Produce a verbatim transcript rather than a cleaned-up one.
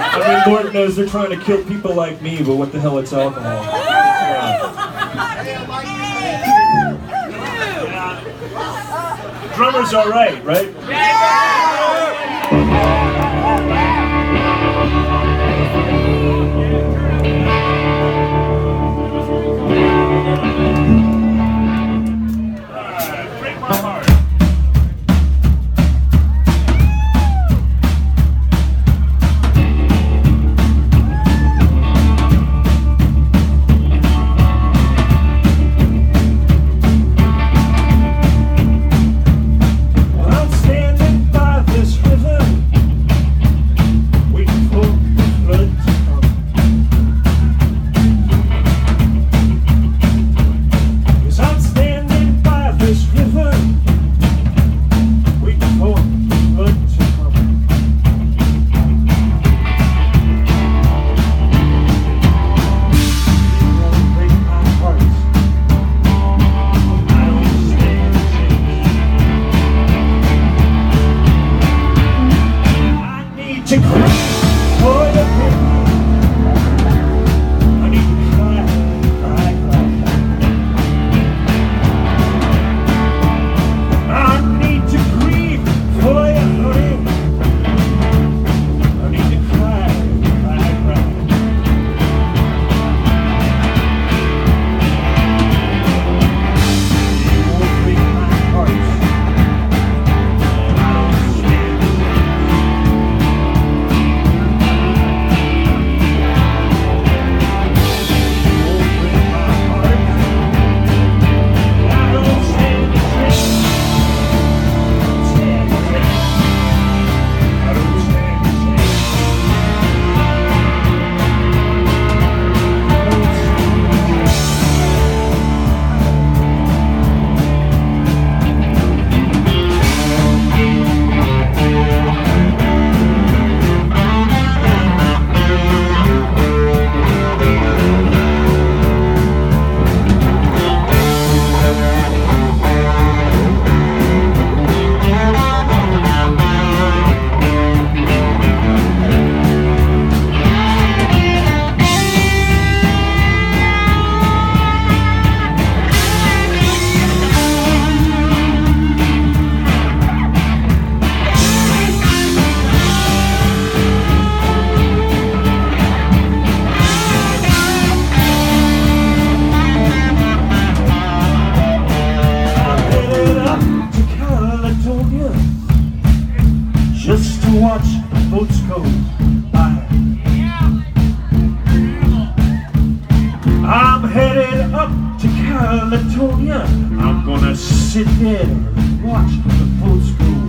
I mean, Lord knows they're trying to kill people like me, but what the hell, it's alcohol. Yeah. The drummer's all right, right? Break my heart. To cry for the pain. I need to cry, cry, cry. I need to grieve for your hurting. I need to cry, cry, cry. You won't break my heart. Just to watch boats go by. I'm headed up to California. I'm gonna sit there and watch the boats go